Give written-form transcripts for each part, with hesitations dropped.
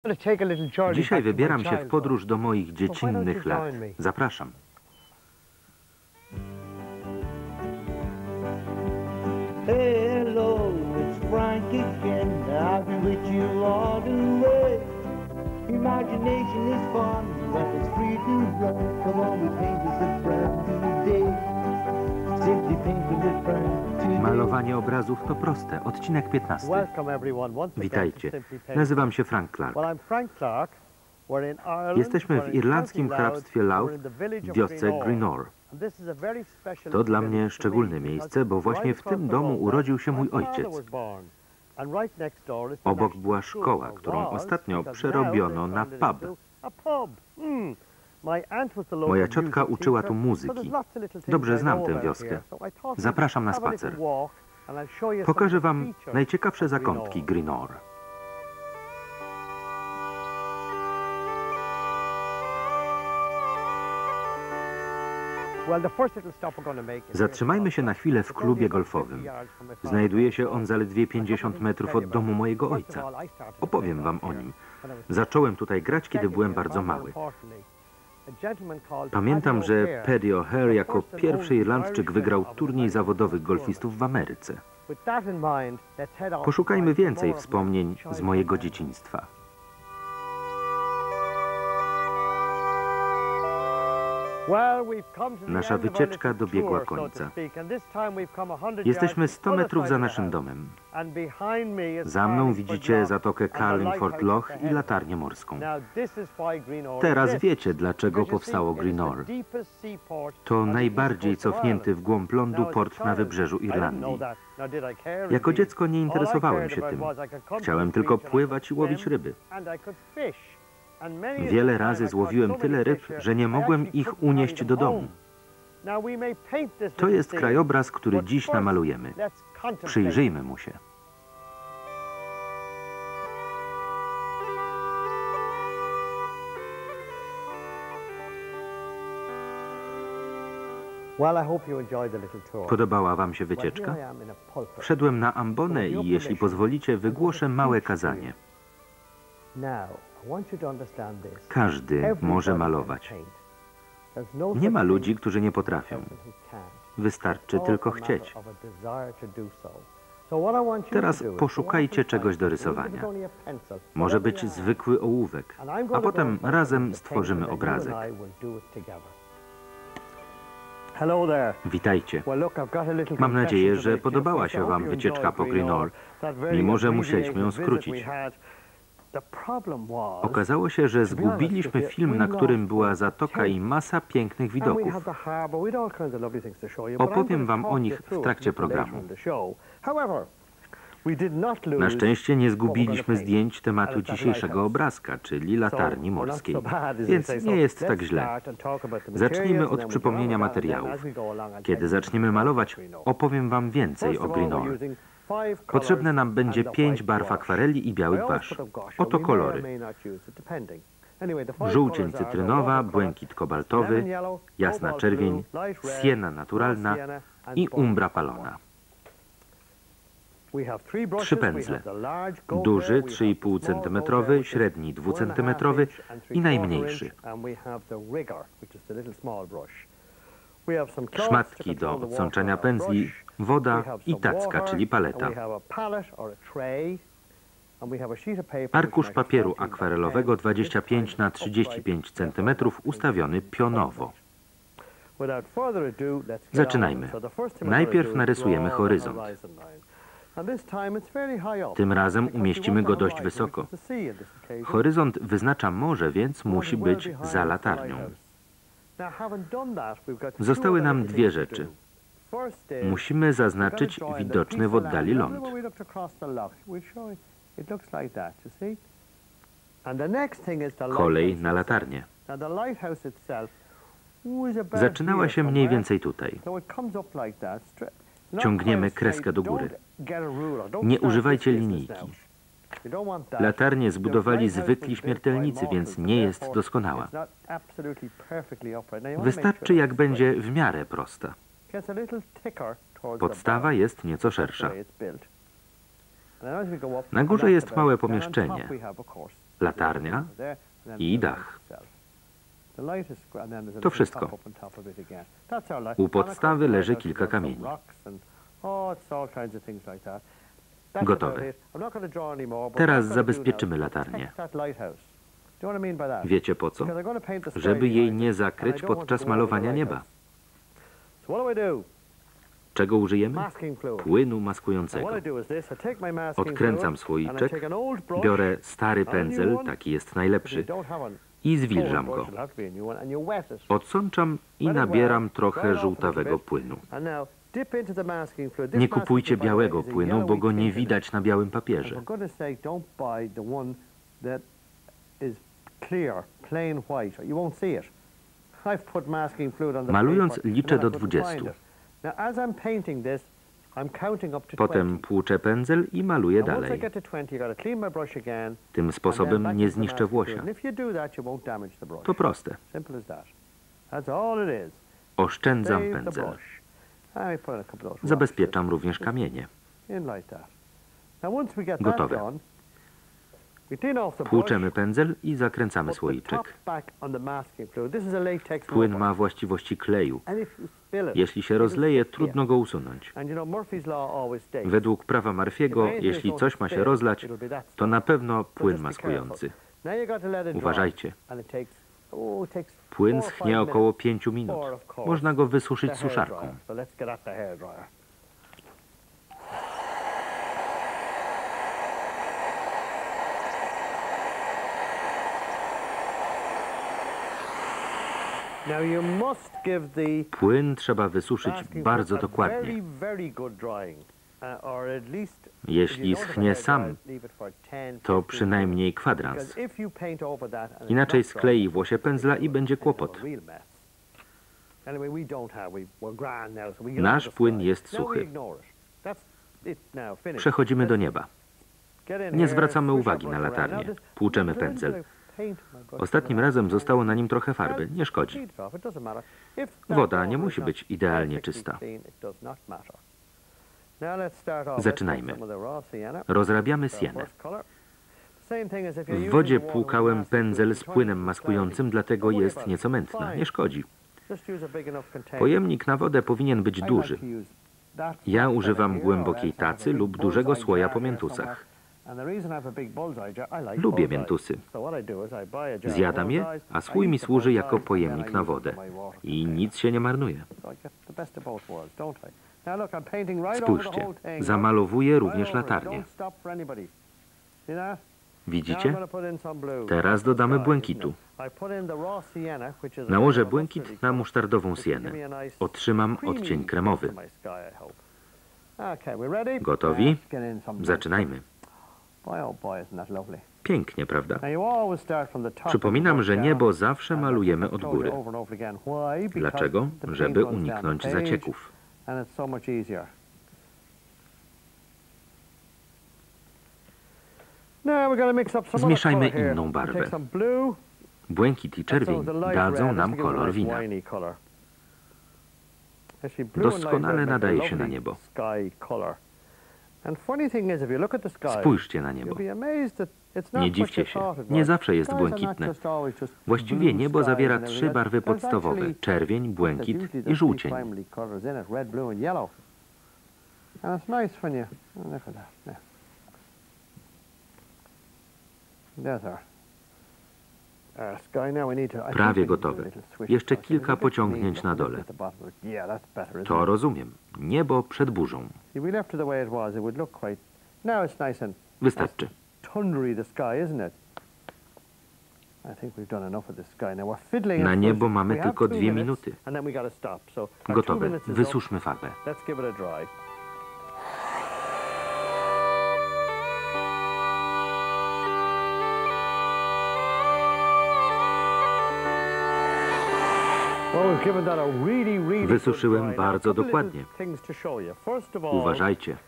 Dzisiaj wybieram się w podróż do moich dziecinnych lat. Zapraszam. Hello, it's Frank again. I've been with you all the way. Imagination is fun when it's free to run. Come on, we paint us a brand new day. Simply painting a brand new day. Malowanie obrazów to proste. Odcinek 15. Witajcie. Nazywam się Frank Clark. Jesteśmy w irlandzkim hrabstwie Louth, w wiosce Greenore. To dla mnie szczególne miejsce, bo właśnie w tym domu urodził się mój ojciec. Obok była szkoła, którą ostatnio przerobiono na pub. Moja ciotka uczyła tu muzyki. Dobrze znam tę wioskę. Zapraszam na spacer. Pokażę wam najciekawsze zakątki Greenore. Zatrzymajmy się na chwilę w klubie golfowym. Znajduje się on zaledwie 50 metrów od domu mojego ojca. Opowiem wam o nim. Zacząłem tutaj grać, kiedy byłem bardzo mały. Pamiętam, że Paddy O'Hare jako pierwszy Irlandczyk wygrał turniej zawodowych golfistów w Ameryce. Poszukajmy więcej wspomnień z mojego dzieciństwa. Nasza wycieczka dobiegła końca. Jesteśmy 100 metrów za naszym domem. Za mną widzicie zatokę Carlingford Lough i latarnię morską. Teraz wiecie, dlaczego powstało Greenore. To najbardziej cofnięty w głąb lądu port na wybrzeżu Irlandii. Jako dziecko nie interesowałem się tym. Chciałem tylko pływać i łowić ryby. Wiele razy złowiłem tyle ryb, że nie mogłem ich unieść do domu. To jest krajobraz, który dziś namalujemy. Przyjrzyjmy mu się. Podobała wam się wycieczka? Wszedłem na ambonę i, jeśli pozwolicie, wygłoszę małe kazanie. Każdy może malować. Nie ma ludzi, którzy nie potrafią. Wystarczy tylko chcieć. Teraz poszukajcie czegoś do rysowania. Może być zwykły ołówek, a potem razem stworzymy obrazek. Witajcie. Mam nadzieję, że podobała się wam wycieczka po Greenore, mimo że musieliśmy ją skrócić. Okazało się, że zgubiliśmy film, na którym była zatoka i masa pięknych widoków. Opowiem wam o nich w trakcie programu. Na szczęście nie zgubiliśmy zdjęć tematu dzisiejszego obrazka, czyli latarni morskiej, więc nie jest tak źle. Zacznijmy od przypomnienia materiałów. Kiedy zaczniemy malować, opowiem wam więcej o Greenore. Potrzebne nam będzie 5 barw akwareli i biały gwasz. Oto kolory. Żółcień cytrynowa, błękit kobaltowy, jasna czerwień, siena naturalna i umbra palona. 3 pędzle. Duży 3,5 cm, średni 2 cm i najmniejszy. Szmatki do odsączania pędzli, woda i tacka, czyli paleta. Arkusz papieru akwarelowego 25 na 35 cm ustawiony pionowo. Zaczynajmy. Najpierw narysujemy horyzont. Tym razem umieścimy go dość wysoko. Horyzont wyznacza morze, więc musi być za latarnią. Zostały nam 2 rzeczy. Musimy zaznaczyć widoczny w oddali ląd. Kolej na latarnię. Zaczynała się mniej więcej tutaj. Ciągniemy kreskę do góry. Nie używajcie linijki. Latarnię zbudowali zwykli śmiertelnicy, więc nie jest doskonała. Wystarczy, jak będzie w miarę prosta. Podstawa jest nieco szersza. Na górze jest małe pomieszczenie. latarnia i dach. To wszystko. U podstawy leży kilka kamieni. Gotowe. Teraz zabezpieczymy latarnię. Wiecie po co? Żeby jej nie zakryć podczas malowania nieba. Czego użyjemy? Płynu maskującego. Odkręcam słoiczek, biorę stary pędzel, taki jest najlepszy, i zwilżam go. Odsączam i nabieram trochę żółtawego płynu. Nie kupujcie białego płynu, bo go nie widać na białym papierze. Malując liczę do 20. Potem płuczę pędzel i maluję dalej. Tym sposobem nie zniszczę włosia. To proste. Oszczędzam pędzel. Zabezpieczam również kamienie. Gotowe. Płuczemy pędzel i zakręcamy słoiczek. Płyn ma właściwości kleju. Jeśli się rozleje, trudno go usunąć. Według prawa Murphy'ego, jeśli coś ma się rozlać, to na pewno płyn maskujący. Uważajcie. Płyn schnie około 5 minut. Można go wysuszyć suszarką. Płyn trzeba wysuszyć bardzo dokładnie. Jeśli schnie sam, to przynajmniej kwadrans. Inaczej sklei włosie pędzla i będzie kłopot. Nasz płyn jest suchy. Przechodzimy do nieba. Nie zwracamy uwagi na latarnię. Płuczemy pędzel. Ostatnim razem zostało na nim trochę farby. Nie szkodzi. Woda nie musi być idealnie czysta. Zaczynajmy. Rozrabiamy sienę. W wodzie płukałem pędzel z płynem maskującym, dlatego jest nieco mętna. Nie szkodzi. Pojemnik na wodę powinien być duży. Ja używam głębokiej tacy lub dużego słoja po miętusach. Lubię miętusy. Zjadam je, a swój mi służy jako pojemnik na wodę. I nic się nie marnuje. Spójrzcie, zamalowuję również latarnię. Widzicie? Teraz dodamy błękitu. Nałożę błękit na musztardową sienę. Otrzymam odcień kremowy. Gotowi? Zaczynajmy. Pięknie, prawda? Przypominam, że niebo zawsze malujemy od góry. Dlaczego? Żeby uniknąć zacieków. Zmieszajmy inną barwę. Błękit i czerwień dadzą nam kolor wina. Doskonale nadaje się na niebo. Spójrzcie na niebo. Nie dziwcie się, nie zawsze jest błękitne. Właściwie niebo zawiera 3 barwy podstawowe: czerwień, błękit i żółcień. Prawie gotowe. Jeszcze kilka pociągnięć na dole. To rozumiem. Niebo przed burzą. Wystarczy. Na niebo mamy tylko 2 minuty. Gotowe. Wysuszmy farbę. Wysuszyłem bardzo dokładnie. Uważajcie.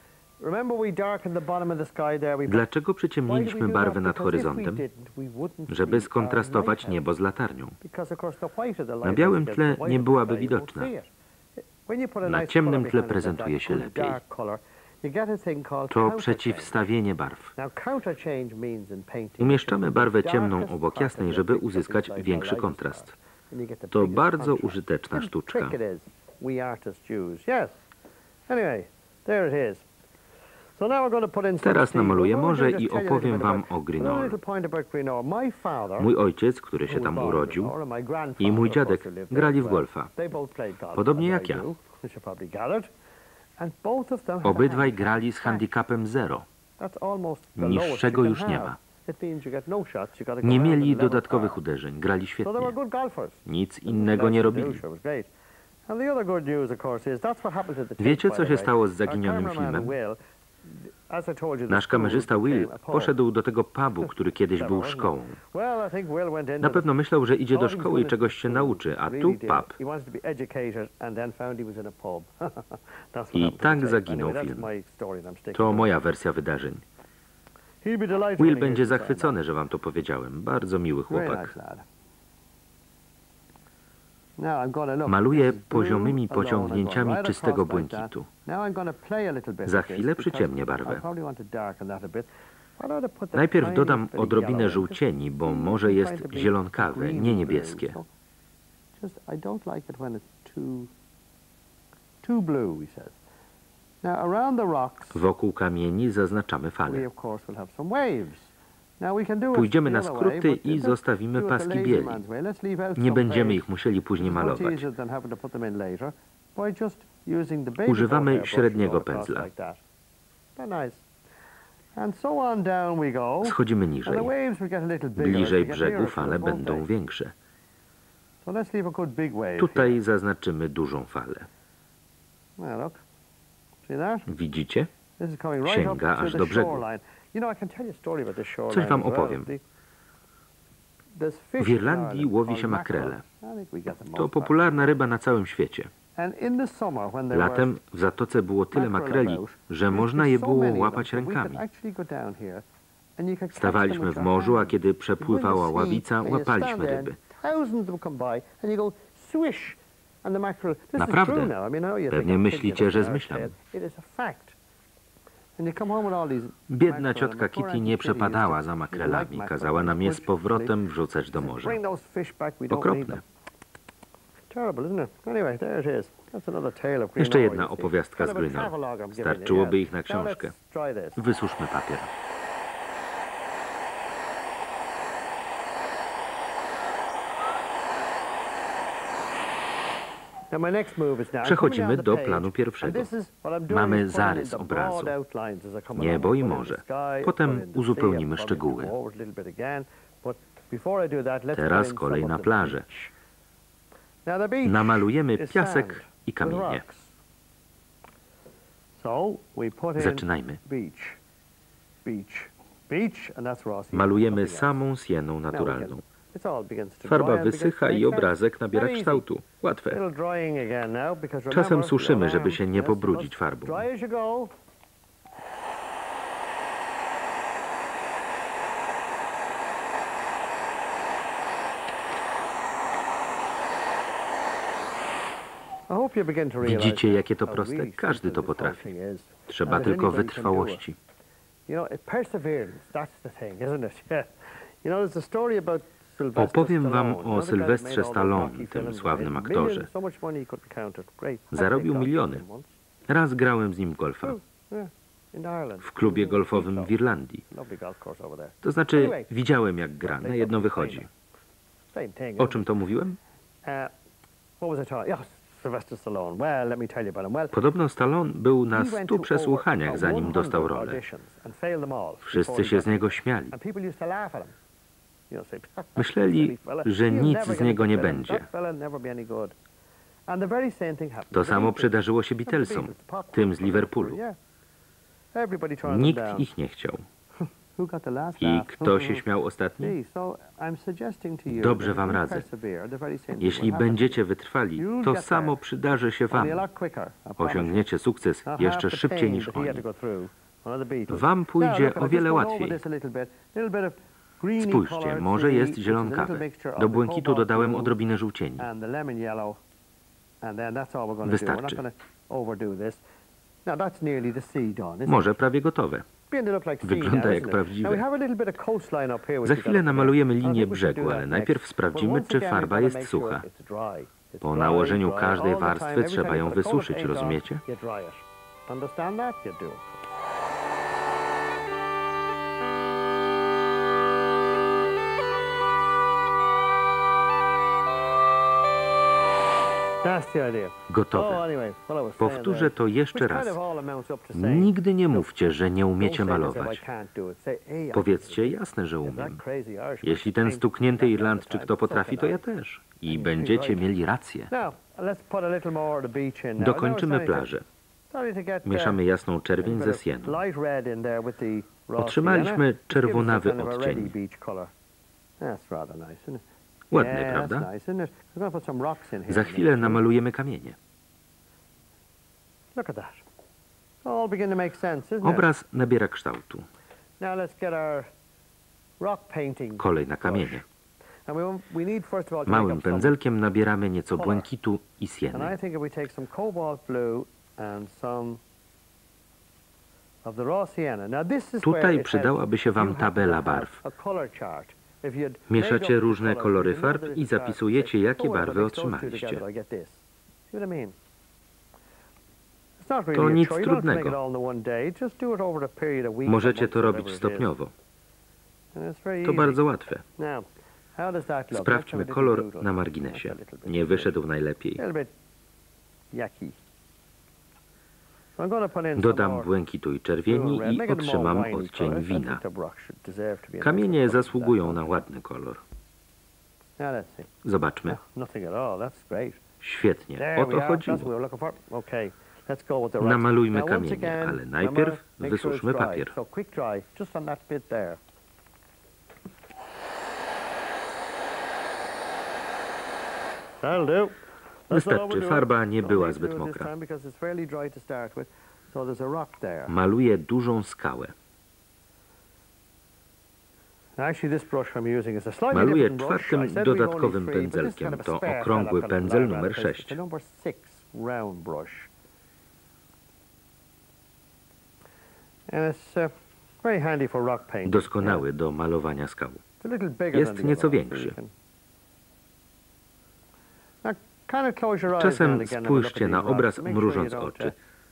Dlaczego przyciemniliśmy barwę nad horyzontem? Żeby skontrastować niebo z latarnią. Na białym tle nie byłaby widoczna. Na ciemnym tle prezentuje się lepiej. To przeciwstawienie barw. Umieszczamy barwę ciemną obok jasnej, żeby uzyskać większy kontrast. To bardzo użyteczna sztuczka. Teraz namaluję morze i opowiem wam o Greenall. Mój ojciec, który się tam urodził, i mój dziadek grali w golfa. Podobnie jak ja. Obydwaj grali z handicapem 0. Niższego już nie ma. Nie mieli dodatkowych uderzeń, grali świetnie. Nic innego nie robili. Wiecie, co się stało z zaginionym filmem? Nasz kamerzysta Will poszedł do tego pubu, który kiedyś był szkołą. Na pewno myślał, że idzie do szkoły i czegoś się nauczy, a tu pub. I tak zaginął film. To moja wersja wydarzeń. Will będzie zachwycony, że wam to powiedziałem. Bardzo miły chłopak. Maluję poziomymi pociągnięciami czystego błękitu. Za chwilę przyciemnię barwę. Najpierw dodam odrobinę żółcieni, bo morze jest zielonkawe, nie niebieskie. Wokół kamieni zaznaczamy fale. Pójdziemy na skróty i zostawimy paski bieli. Nie będziemy ich musieli później malować. Używamy średniego pędzla. Schodzimy niżej. Bliżej brzegu fale będą większe. Tutaj zaznaczymy dużą falę. Widzicie? Sięga aż do brzegu. Coś wam opowiem. W Irlandii łowi się makrele. To popularna ryba na całym świecie. Latem w zatoce było tyle makreli, że można je było łapać rękami. Stawaliśmy w morzu, a kiedy przepływała ławica, łapaliśmy ryby. Naprawdę? Pewnie myślicie, że zmyślam. Biedna ciotka Kitty nie przepadała za makrelami. Kazała nam je z powrotem wrzucać do morza. Okropne. Jeszcze jedna opowiastka z Greenall. Starczyłoby ich na książkę. Wysuszmy papier. Przechodzimy do planu pierwszego. Mamy zarys obrazu. Niebo i morze. Potem uzupełnimy szczegóły. Teraz kolej na plażę. Namalujemy piasek i kamienie. Zaczynajmy. Malujemy samą sieną naturalną. Farba wysycha i obrazek nabiera kształtu. Łatwe. Czasem suszymy, żeby się nie pobrudzić farbą. Widzicie, jakie to proste? Każdy to potrafi. Trzeba tylko wytrwałości. Opowiem wam o Sylwestrze Stallone, tym sławnym aktorze. Zarobił miliony. Raz grałem z nim w golfa. W klubie golfowym w Irlandii. To znaczy, widziałem jak gra, na jedno wychodzi. O czym to mówiłem? Podobno Stallone był na 100 przesłuchaniach, zanim dostał rolę. Wszyscy się z niego śmiali. Myśleli, że nic z niego nie będzie. To samo przydarzyło się Beatlesom, tym z Liverpoolu. Nikt ich nie chciał. I kto się śmiał ostatni? Dobrze wam radzę. Jeśli będziecie wytrwali, to samo przydarzy się wam. Osiągniecie sukces jeszcze szybciej niż oni. Wam pójdzie o wiele łatwiej. Spójrzcie, morze jest zielonkawe. Do błękitu dodałem odrobinę żółcieni. Wystarczy. Morze prawie gotowe. Wygląda jak prawdziwe. Za chwilę namalujemy linię brzegu, ale najpierw sprawdzimy, czy farba jest sucha. Po nałożeniu każdej warstwy trzeba ją wysuszyć, rozumiecie? Gotowe. Powtórzę to jeszcze raz. Nigdy nie mówcie, że nie umiecie malować. Powiedzcie jasne, że umiem. Jeśli ten stuknięty Irlandczyk to potrafi, to ja też. I będziecie mieli rację. Dokończymy plażę. Mieszamy jasną czerwień ze sieną. Otrzymaliśmy czerwonawy odcień. Ładny, prawda? Za chwilę namalujemy kamienie. Obraz nabiera kształtu. Kolej na kamienie. Małym pędzelkiem nabieramy nieco błękitu i sieny. Tutaj przydałaby się Wam tabela barw. Mieszacie różne kolory farb i zapisujecie, jakie barwy otrzymaliście. To nic trudnego. Możecie to robić stopniowo. To bardzo łatwe. Sprawdźmy kolor na marginesie. Nie wyszedł najlepiej. Dodam błękitu i czerwieni i otrzymam odcień wina. Kamienie zasługują na ładny kolor. Zobaczmy. Świetnie, o to chodziło. Namalujmy kamienie, ale najpierw wysuszmy papier. Wystarczy, farba nie była zbyt mokra. Maluję dużą skałę. Maluję czwartym dodatkowym pędzelkiem. To okrągły pędzel numer 6. Doskonały do malowania skał. Jest nieco większy. Czasem spójrzcie na obraz, mrużąc oczy.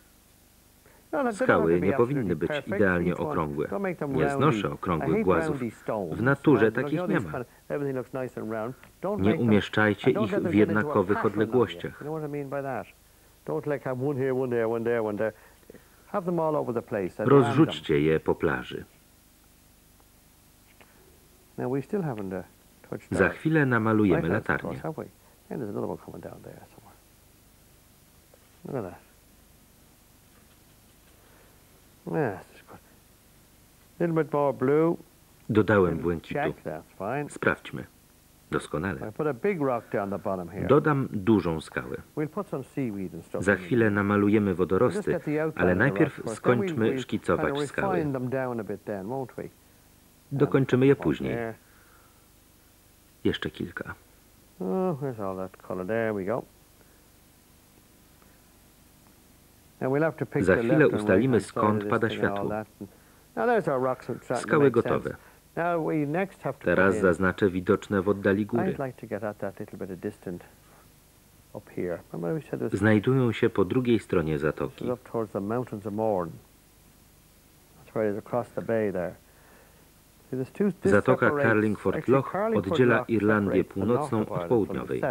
Skały nie powinny być idealnie okrągłe. Nie znoszę okrągłych głazów. W naturze takich nie ma. Nie umieszczajcie ich w jednakowych odległościach. Rozrzućcie je po plaży. Za chwilę namalujemy latarnię. Dodałem błękitu. Sprawdźmy. Doskonale. Dodam dużą skałę. Za chwilę namalujemy wodorosty, ale najpierw skończmy szkicować skały. Dokończymy je później. Jeszcze kilka. Za chwilę ustalimy, skąd pada światło. Skały gotowe. Teraz zaznaczę widoczne w oddali góry. Znajdują się po drugiej stronie zatoki. Zatoka Carlingford Lough oddziela Irlandię Północną od Południowej.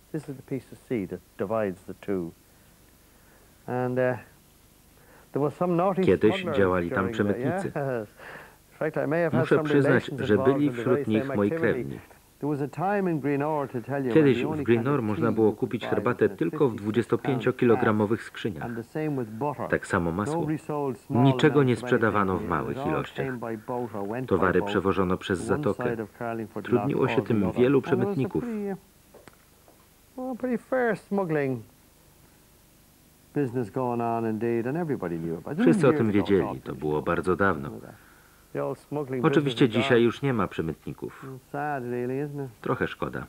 Kiedyś działali tam przemytnicy. Muszę przyznać, że byli wśród nich moi krewni. Kiedyś w Greenore można było kupić herbatę tylko w 25-kilogramowych skrzyniach. Tak samo masło. Niczego nie sprzedawano w małych ilościach. Towary przewożono przez zatokę. Trudniło się tym wielu przemytników. Wszyscy o tym wiedzieli. To było bardzo dawno. Oczywiście dzisiaj już nie ma przemytników. Trochę szkoda.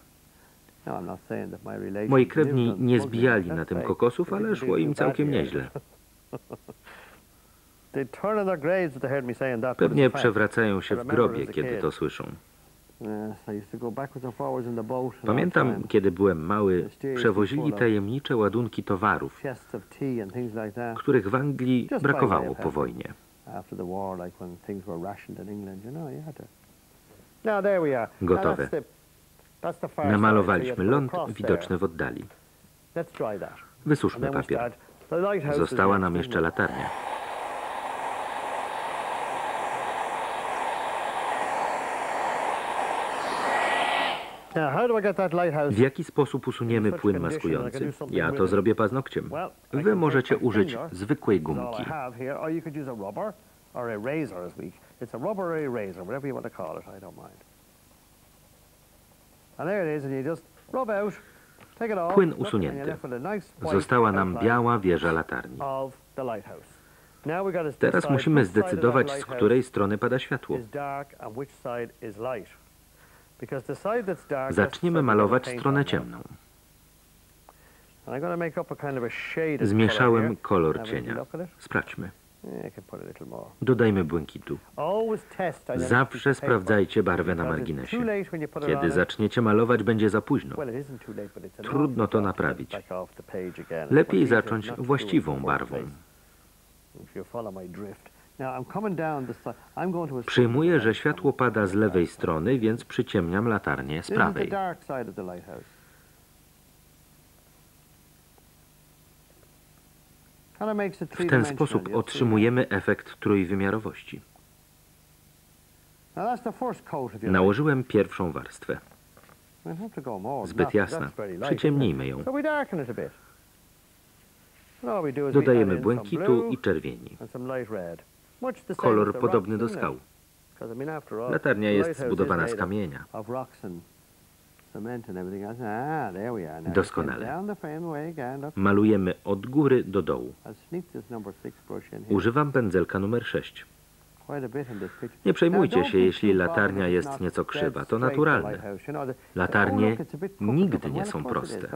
Moi krewni nie zbijali na tym kokosów, ale szło im całkiem nieźle. Pewnie przewracają się w grobie, kiedy to słyszą. Pamiętam, kiedy byłem mały, przewozili tajemnicze ładunki towarów, których w Anglii brakowało po wojnie. Gotowe. Namalowaliśmy ląd widoczny w oddali. Wysuszmy papier. Została nam jeszcze latarnia. W jaki sposób usuniemy płyn maskujący? Ja to zrobię paznokciem. Wy możecie użyć zwykłej gumki. Płyn usunięty. Została nam biała wieża latarni. Teraz musimy zdecydować, z której strony pada światło. Zaczniemy malować stronę ciemną. Zmieszałem kolor cienia. Sprawdźmy. Dodajmy błękitu. Zawsze sprawdzajcie barwę na marginesie. Kiedy zaczniecie malować, będzie za późno. Trudno to naprawić. Lepiej zacząć właściwą barwą. Przyjmuję, że światło pada z lewej strony, więc przyciemniam latarnię z prawej. W ten sposób otrzymujemy efekt trójwymiarowości. Nałożyłem pierwszą warstwę. Zbyt jasna. Przyciemnijmy ją. Dodajemy błękitu i czerwieni. Kolor podobny do skał. Latarnia jest zbudowana z kamienia. Doskonale. Malujemy od góry do dołu. Używam pędzelka numer 6. Nie przejmujcie się, jeśli latarnia jest nieco krzywa. To naturalne. Latarnie nigdy nie są proste.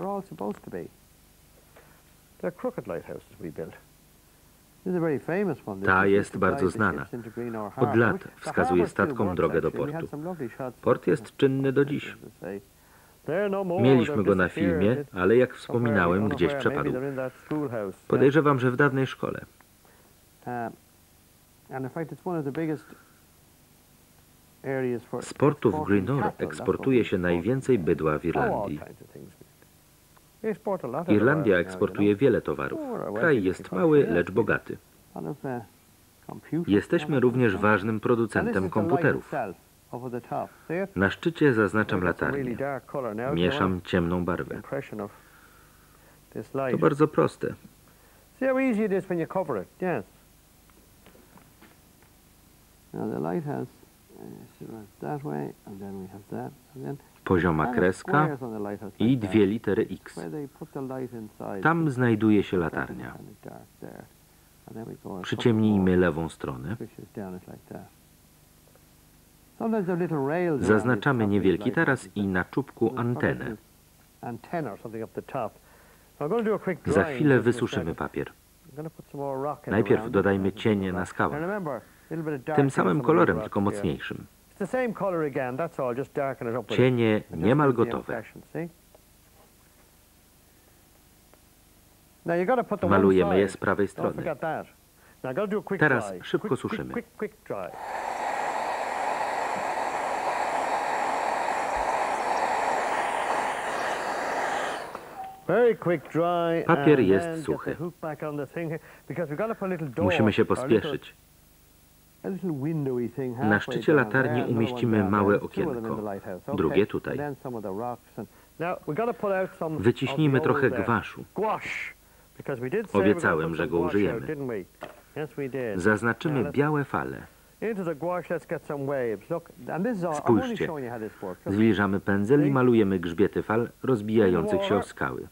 Ta jest bardzo znana. Od lat wskazuje statkom drogę do portu. Port jest czynny do dziś. Mieliśmy go na filmie, ale jak wspominałem, gdzieś przepadł. Podejrzewam, że w dawnej szkole. Z portów Greenore eksportuje się najwięcej bydła w Irlandii. Irlandia eksportuje wiele towarów. Kraj jest mały, lecz bogaty. Jesteśmy również ważnym producentem komputerów. Na szczycie zaznaczam latarnię. Mieszam ciemną barwę. To bardzo proste. Pozioma kreska i 2 litery X. Tam znajduje się latarnia. Przyciemnijmy lewą stronę. Zaznaczamy niewielki taras i na czubku antenę. Za chwilę wysuszymy papier. Najpierw dodajmy cienie na skałach. Tym samym kolorem, tylko mocniejszym. Cienie niemal gotowe. Malujemy je z prawej strony. Teraz szybko suszymy. Papier jest suchy. Musimy się pospieszyć. Na szczycie latarni umieścimy małe okienko. Drugie tutaj. Wyciśnijmy trochę gwaszu. Obiecałem, że go użyjemy. Zaznaczymy białe fale. Spójrzcie. Zbliżamy pędzel i malujemy grzbiety fal rozbijających się o skały.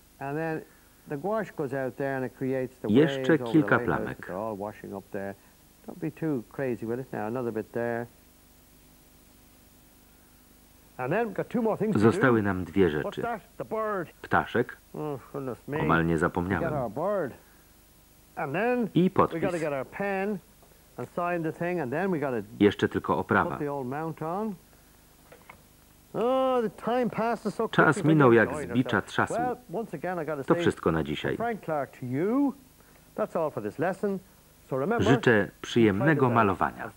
Jeszcze kilka plamek. Zostały nam 2 rzeczy. Ptaszek. Omal nie zapomniałem. I podpis. Jeszcze tylko oprawa. Czas minął jak z bicza trzasł. To wszystko na dzisiaj. Życzę przyjemnego malowania.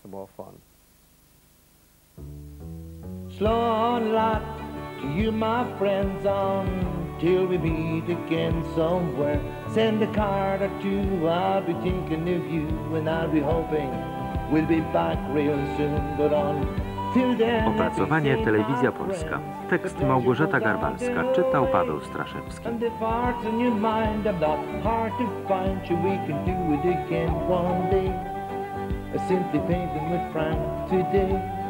Slow on lot to you, my friends, until we meet again somewhere. Send a card or two, I'll be thinking of you, and I'll be hoping we'll be back real soon. But until then, Opracowanie Telewizja Polska. Tekst Małgorzata Garbalska. Czytał Paweł Straszewski. and if heart's in your mind, I'm not hard to find. Sure, we can do it again one day. Simply painting with Frank today.